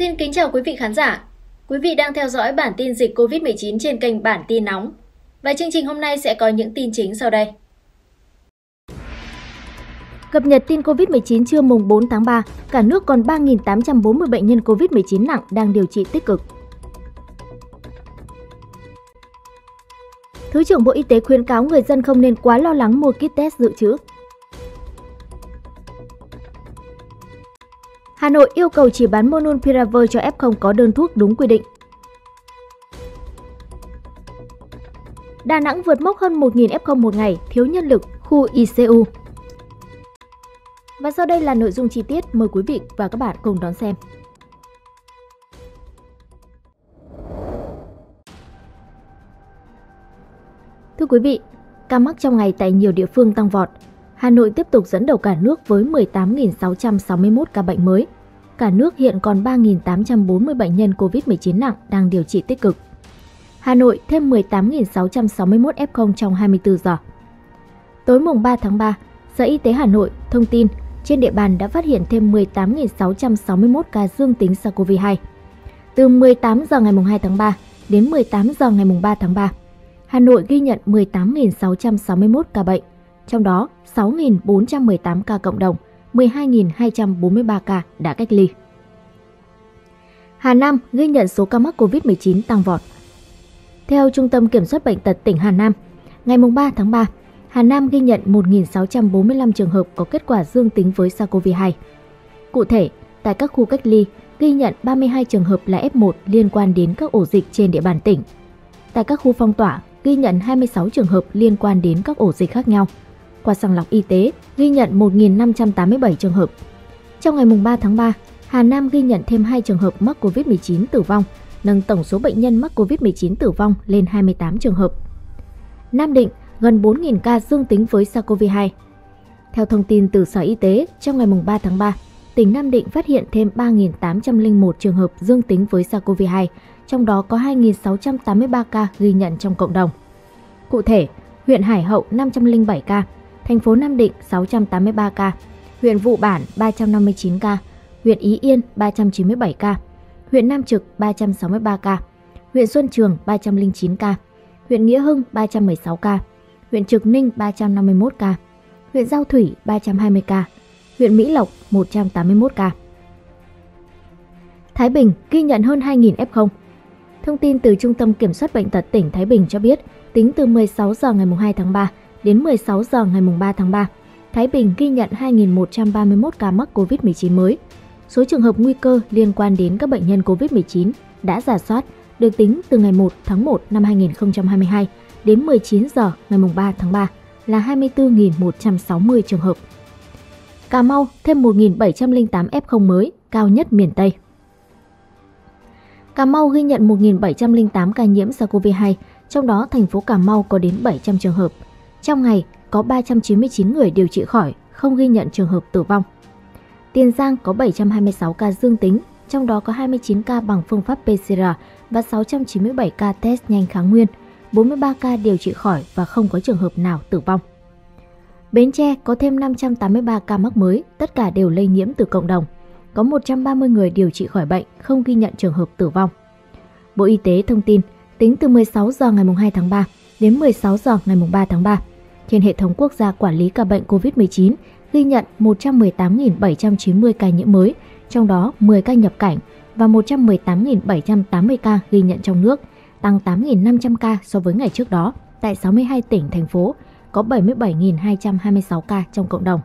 Xin kính chào quý vị khán giả. Quý vị đang theo dõi bản tin dịch COVID-19 trên kênh Bản tin nóng. Và chương trình hôm nay sẽ có những tin chính sau đây. Cập nhật tin COVID-19 trưa mùng 4 tháng 3, cả nước còn 3.840 bệnh nhân COVID-19 nặng đang điều trị tích cực. Thứ trưởng Bộ Y tế khuyến cáo người dân không nên quá lo lắng mua kit test dự trữ. Hà Nội yêu cầu chỉ bán Molnupiravir cho F0 có đơn thuốc đúng quy định. Đà Nẵng vượt mốc hơn 1.000 F0 một ngày, thiếu nhân lực, khu ICU. Và sau đây là nội dung chi tiết, mời quý vị và các bạn cùng đón xem. Thưa quý vị, ca mắc trong ngày tại nhiều địa phương tăng vọt. Hà Nội tiếp tục dẫn đầu cả nước với 18.661 ca bệnh mới. Cả nước hiện còn 3.840 bệnh nhân COVID-19 nặng đang điều trị tích cực. Hà Nội thêm 18.661 F0 trong 24 giờ. Tối mùng 3 tháng 3, Sở Y tế Hà Nội thông tin trên địa bàn đã phát hiện thêm 18.661 ca dương tính SARS-CoV-2. Từ 18 giờ ngày 2 tháng 3 đến 18 giờ ngày 3 tháng 3, Hà Nội ghi nhận 18.661 ca bệnh, trong đó 6.418 ca cộng đồng, 12.243 ca đã cách ly. Hà Nam ghi nhận số ca mắc COVID-19 tăng vọt. Theo Trung tâm Kiểm soát Bệnh tật tỉnh Hà Nam, ngày 3 tháng 3, Hà Nam ghi nhận 1.645 trường hợp có kết quả dương tính với SARS-CoV-2. Cụ thể, tại các khu cách ly, ghi nhận 32 trường hợp là F1 liên quan đến các ổ dịch trên địa bàn tỉnh. Tại các khu phong tỏa, ghi nhận 26 trường hợp liên quan đến các ổ dịch khác nhau. Qua sàng lọc y tế, ghi nhận 1.587 trường hợp. Trong ngày 3 tháng 3, Hà Nam ghi nhận thêm 2 trường hợp mắc COVID-19 tử vong, nâng tổng số bệnh nhân mắc COVID-19 tử vong lên 28 trường hợp. Nam Định, gần 4.000 ca dương tính với SARS-CoV-2. Theo thông tin từ Sở Y tế, trong ngày 3 tháng 3, tỉnh Nam Định phát hiện thêm 3.801 trường hợp dương tính với SARS-CoV-2, trong đó có 2.683 ca ghi nhận trong cộng đồng. Cụ thể, huyện Hải Hậu 507 ca, thành phố Nam Định 683 ca, huyện Vụ Bản 359 ca, huyện Ý Yên 397 ca, huyện Nam Trực 363 ca, huyện Xuân Trường 309 ca, huyện Nghĩa Hưng 316 ca, huyện Trực Ninh 351 ca, huyện Giao Thủy 320 ca, huyện Mỹ Lộc 181 ca. Thái Bình ghi nhận hơn 2.000 F0. Thông tin từ Trung tâm Kiểm soát Bệnh tật tỉnh Thái Bình cho biết, tính từ 16 giờ ngày 2 tháng 3 đến 16 giờ ngày 3 tháng 3, Thái Bình ghi nhận 2.131 ca mắc COVID-19 mới. Số trường hợp nguy cơ liên quan đến các bệnh nhân COVID-19 đã rà soát được tính từ ngày 1 tháng 1 năm 2022 đến 19 giờ ngày 3 tháng 3 là 24.160 trường hợp. Cà Mau thêm 1.708 F0 mới, cao nhất miền Tây. Cà Mau ghi nhận 1.708 ca nhiễm SARS-CoV-2, trong đó thành phố Cà Mau có đến 700 trường hợp. Trong ngày, có 399 người điều trị khỏi, không ghi nhận trường hợp tử vong. Tiền Giang có 726 ca dương tính, trong đó có 29 ca bằng phương pháp PCR và 697 ca test nhanh kháng nguyên, 43 ca điều trị khỏi và không có trường hợp nào tử vong. Bến Tre có thêm 583 ca mắc mới, tất cả đều lây nhiễm từ cộng đồng. Có 130 người điều trị khỏi bệnh, không ghi nhận trường hợp tử vong. Bộ Y tế thông tin, tính từ 16 giờ ngày 2 tháng 3 đến 16 giờ ngày 3 tháng 3, trên hệ thống quốc gia quản lý ca bệnh COVID-19 ghi nhận 118.790 ca nhiễm mới, trong đó 10 ca nhập cảnh và 118.780 ca ghi nhận trong nước, tăng 8.500 ca so với ngày trước đó. Tại 62 tỉnh, thành phố, có 77.226 ca trong cộng đồng.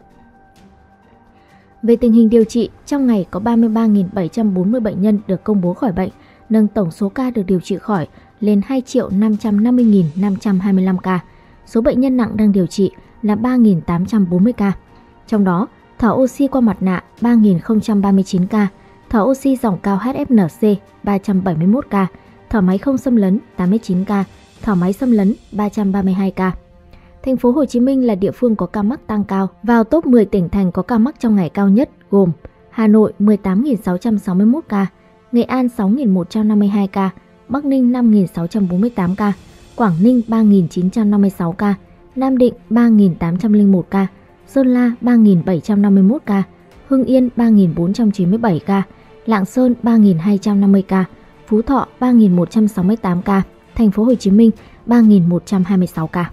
Về tình hình điều trị, trong ngày có 33.740 bệnh nhân được công bố khỏi bệnh, nâng tổng số ca được điều trị khỏi lên 2.550.525 ca. Số bệnh nhân nặng đang điều trị là 3.840 ca. Trong đó, thở oxy qua mặt nạ 3.039 ca, thở oxy dòng cao HFNC 371 ca, thở máy không xâm lấn 89 ca, thở máy xâm lấn 332 ca. Thành phố Hồ Chí Minh là địa phương có ca mắc tăng cao. Vào top 10 tỉnh thành có ca mắc trong ngày cao nhất gồm Hà Nội 18.661 ca, Nghệ An 6.152 ca, Bắc Ninh 5.648 ca, Quảng Ninh 3.956 ca, Nam Định 3.801 ca, Sơn La 3.751 ca, Hưng Yên 3.497 ca, Lạng Sơn 3.250 ca, Phú Thọ 3.168 ca, Thành phố Hồ Chí Minh 3.126 ca.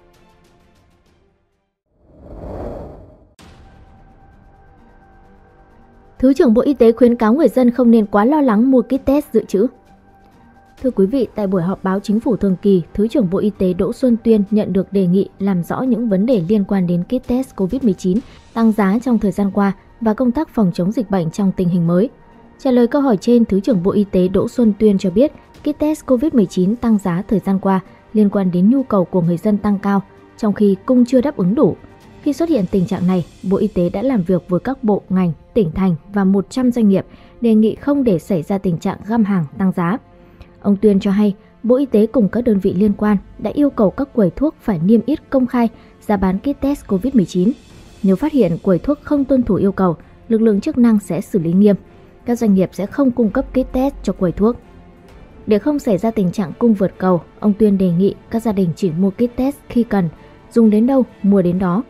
Thứ trưởng Bộ Y tế khuyến cáo người dân không nên quá lo lắng mua kit test dự trữ. Thưa quý vị, tại buổi họp báo Chính phủ thường kỳ, Thứ trưởng Bộ Y tế Đỗ Xuân Tuyên nhận được đề nghị làm rõ những vấn đề liên quan đến kit test COVID-19 tăng giá trong thời gian qua và công tác phòng chống dịch bệnh trong tình hình mới. Trả lời câu hỏi trên, Thứ trưởng Bộ Y tế Đỗ Xuân Tuyên cho biết kit test COVID-19 tăng giá thời gian qua liên quan đến nhu cầu của người dân tăng cao, trong khi cung chưa đáp ứng đủ. Khi xuất hiện tình trạng này, Bộ Y tế đã làm việc với các bộ, ngành, tỉnh thành và 100 doanh nghiệp đề nghị không để xảy ra tình trạng găm hàng tăng giá. Ông Tuyên cho hay, Bộ Y tế cùng các đơn vị liên quan đã yêu cầu các quầy thuốc phải niêm yết công khai giá bán kit test COVID-19. Nếu phát hiện quầy thuốc không tuân thủ yêu cầu, lực lượng chức năng sẽ xử lý nghiêm. Các doanh nghiệp sẽ không cung cấp kit test cho quầy thuốc. Để không xảy ra tình trạng cung vượt cầu, ông Tuyên đề nghị các gia đình chỉ mua kit test khi cần, dùng đến đâu mua đến đó.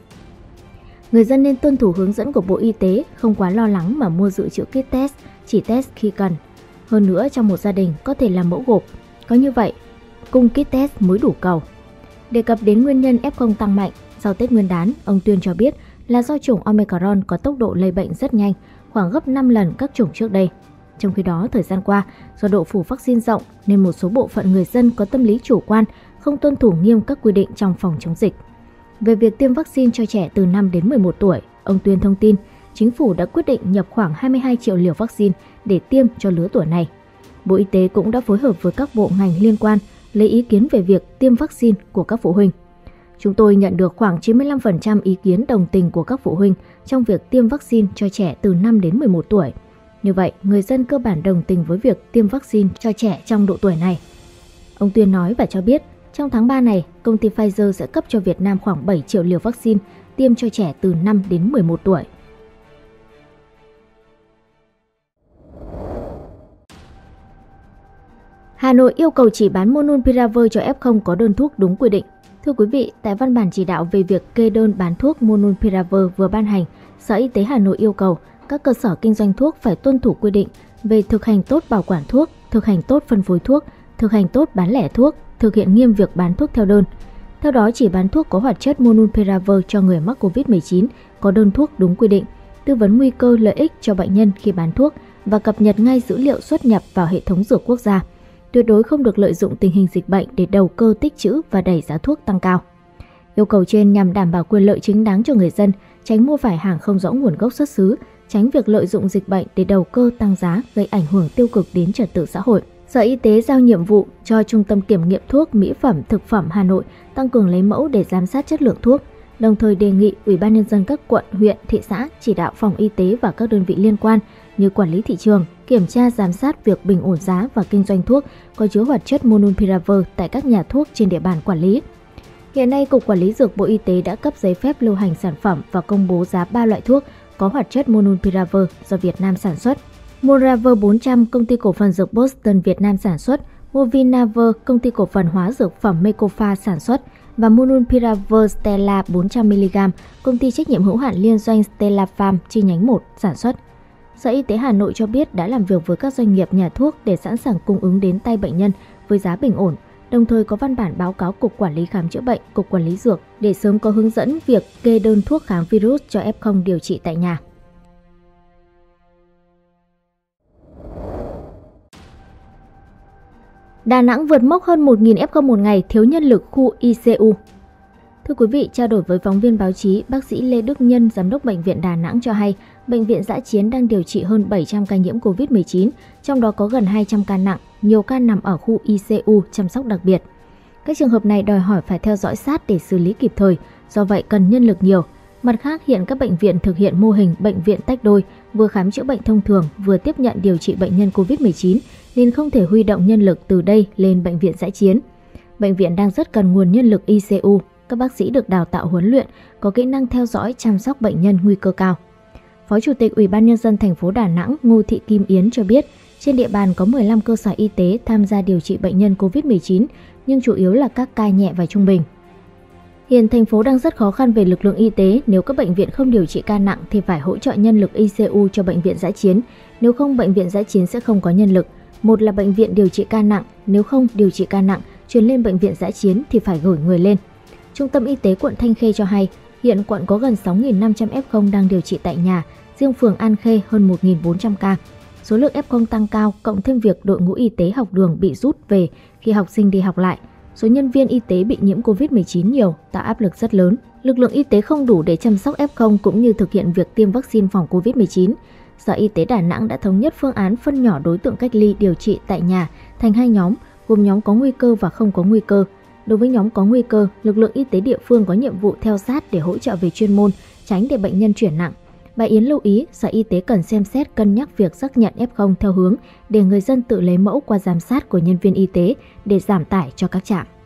Người dân nên tuân thủ hướng dẫn của Bộ Y tế, không quá lo lắng mà mua dự trữ kit test, chỉ test khi cần. Hơn nữa, trong một gia đình có thể làm mẫu gộp, có như vậy, cung kit test mới đủ cầu. Đề cập đến nguyên nhân F0 tăng mạnh sau Tết Nguyên đán, ông Tuyên cho biết là do chủng Omicron có tốc độ lây bệnh rất nhanh, khoảng gấp 5 lần các chủng trước đây. Trong khi đó, thời gian qua, do độ phủ vaccine rộng nên một số bộ phận người dân có tâm lý chủ quan, không tuân thủ nghiêm các quy định trong phòng chống dịch. Về việc tiêm vaccine cho trẻ từ 5 đến 11 tuổi, ông Tuyên thông tin Chính phủ đã quyết định nhập khoảng 22 triệu liều vaccine để tiêm cho lứa tuổi này. Bộ Y tế cũng đã phối hợp với các bộ ngành liên quan lấy ý kiến về việc tiêm vaccine của các phụ huynh. Chúng tôi nhận được khoảng 95% ý kiến đồng tình của các phụ huynh trong việc tiêm vaccine cho trẻ từ 5 đến 11 tuổi. Như vậy, người dân cơ bản đồng tình với việc tiêm vaccine cho trẻ trong độ tuổi này. Ông Tuyên nói và cho biết, trong tháng 3 này, công ty Pfizer sẽ cấp cho Việt Nam khoảng 7 triệu liều vaccine tiêm cho trẻ từ 5 đến 11 tuổi. Hà Nội yêu cầu chỉ bán Monopiravir cho F0 có đơn thuốc đúng quy định. Thưa quý vị, tại văn bản chỉ đạo về việc kê đơn bán thuốc Monopiravir vừa ban hành, Sở Y tế Hà Nội yêu cầu các cơ sở kinh doanh thuốc phải tuân thủ quy định về thực hành tốt bảo quản thuốc, thực hành tốt phân phối thuốc, thực hành tốt bán lẻ thuốc, thực hiện nghiêm việc bán thuốc theo đơn. Theo đó, chỉ bán thuốc có hoạt chất Monopiravir cho người mắc COVID-19 có đơn thuốc đúng quy định, tư vấn nguy cơ lợi ích cho bệnh nhân khi bán thuốc và cập nhật ngay dữ liệu xuất nhập vào hệ thống dược quốc gia. Tuyệt đối không được lợi dụng tình hình dịch bệnh để đầu cơ tích trữ và đẩy giá thuốc tăng cao. Yêu cầu trên nhằm đảm bảo quyền lợi chính đáng cho người dân, tránh mua phải hàng không rõ nguồn gốc xuất xứ, tránh việc lợi dụng dịch bệnh để đầu cơ tăng giá gây ảnh hưởng tiêu cực đến trật tự xã hội. Sở Y tế giao nhiệm vụ cho Trung tâm Kiểm nghiệm Thuốc, Mỹ phẩm, Thực phẩm Hà Nội tăng cường lấy mẫu để giám sát chất lượng thuốc, đồng thời đề nghị Ủy ban Nhân dân các quận, huyện, thị xã chỉ đạo phòng y tế và các đơn vị liên quan như quản lý thị trường, kiểm tra giám sát việc bình ổn giá và kinh doanh thuốc có chứa hoạt chất Monopiravir tại các nhà thuốc trên địa bàn quản lý. Hiện nay, Cục Quản lý Dược Bộ Y tế đã cấp giấy phép lưu hành sản phẩm và công bố giá 3 loại thuốc có hoạt chất Monopiravir do Việt Nam sản xuất. Moravir 400, Công ty cổ phần Dược Boston Việt Nam sản xuất, Movinavir, Công ty cổ phần hóa dược phẩm Mekofa sản xuất và Monopiravir Stella 400mg, Công ty trách nhiệm hữu hạn liên doanh Stella Farm chi nhánh 1 sản xuất. Sở Y tế Hà Nội cho biết đã làm việc với các doanh nghiệp nhà thuốc để sẵn sàng cung ứng đến tay bệnh nhân với giá bình ổn, đồng thời có văn bản báo cáo Cục Quản lý Khám chữa bệnh, Cục Quản lý Dược để sớm có hướng dẫn việc kê đơn thuốc kháng virus cho F0 điều trị tại nhà. Đà Nẵng vượt mốc hơn 1.000 F0 một ngày, thiếu nhân lực khu ICU. Thưa quý vị, trao đổi với phóng viên báo chí, bác sĩ Lê Đức Nhân, Giám đốc Bệnh viện Đà Nẵng cho hay, Bệnh viện Dã Chiến đang điều trị hơn 700 ca nhiễm COVID-19, trong đó có gần 200 ca nặng, nhiều ca nằm ở khu ICU chăm sóc đặc biệt. Các trường hợp này đòi hỏi phải theo dõi sát để xử lý kịp thời, do vậy cần nhân lực nhiều. Mặt khác, hiện các bệnh viện thực hiện mô hình bệnh viện tách đôi, vừa khám chữa bệnh thông thường, vừa tiếp nhận điều trị bệnh nhân COVID-19, nên không thể huy động nhân lực từ đây lên Bệnh viện Dã Chiến. Bệnh viện đang rất cần nguồn nhân lực ICU, các bác sĩ được đào tạo huấn luyện, có kỹ năng theo dõi chăm sóc bệnh nhân nguy cơ cao. Phó Chủ tịch Ủy ban Nhân dân thành phố Đà Nẵng Ngô Thị Kim Yến cho biết, trên địa bàn có 15 cơ sở y tế tham gia điều trị bệnh nhân COVID-19, nhưng chủ yếu là các ca nhẹ và trung bình. Hiện thành phố đang rất khó khăn về lực lượng y tế, nếu các bệnh viện không điều trị ca nặng thì phải hỗ trợ nhân lực ICU cho bệnh viện dã chiến, nếu không bệnh viện dã chiến sẽ không có nhân lực. Một là bệnh viện điều trị ca nặng, nếu không điều trị ca nặng, chuyển lên bệnh viện dã chiến thì phải gửi người lên. Trung tâm Y tế quận Thanh Khê cho hay, hiện quận có gần 6.500 F0 đang điều trị tại nhà, riêng phường An Khê hơn 1.400 ca. Số lượng F0 tăng cao, cộng thêm việc đội ngũ y tế học đường bị rút về khi học sinh đi học lại. Số nhân viên y tế bị nhiễm Covid-19 nhiều, tạo áp lực rất lớn. Lực lượng y tế không đủ để chăm sóc F0 cũng như thực hiện việc tiêm vaccine phòng Covid-19. Sở Y tế Đà Nẵng đã thống nhất phương án phân nhỏ đối tượng cách ly điều trị tại nhà thành 2 nhóm, gồm nhóm có nguy cơ và không có nguy cơ. Đối với nhóm có nguy cơ, lực lượng y tế địa phương có nhiệm vụ theo sát để hỗ trợ về chuyên môn, tránh để bệnh nhân chuyển nặng. Bà Yến lưu ý, Sở Y tế cần xem xét cân nhắc việc xác nhận F0 theo hướng để người dân tự lấy mẫu qua giám sát của nhân viên y tế để giảm tải cho các trạm.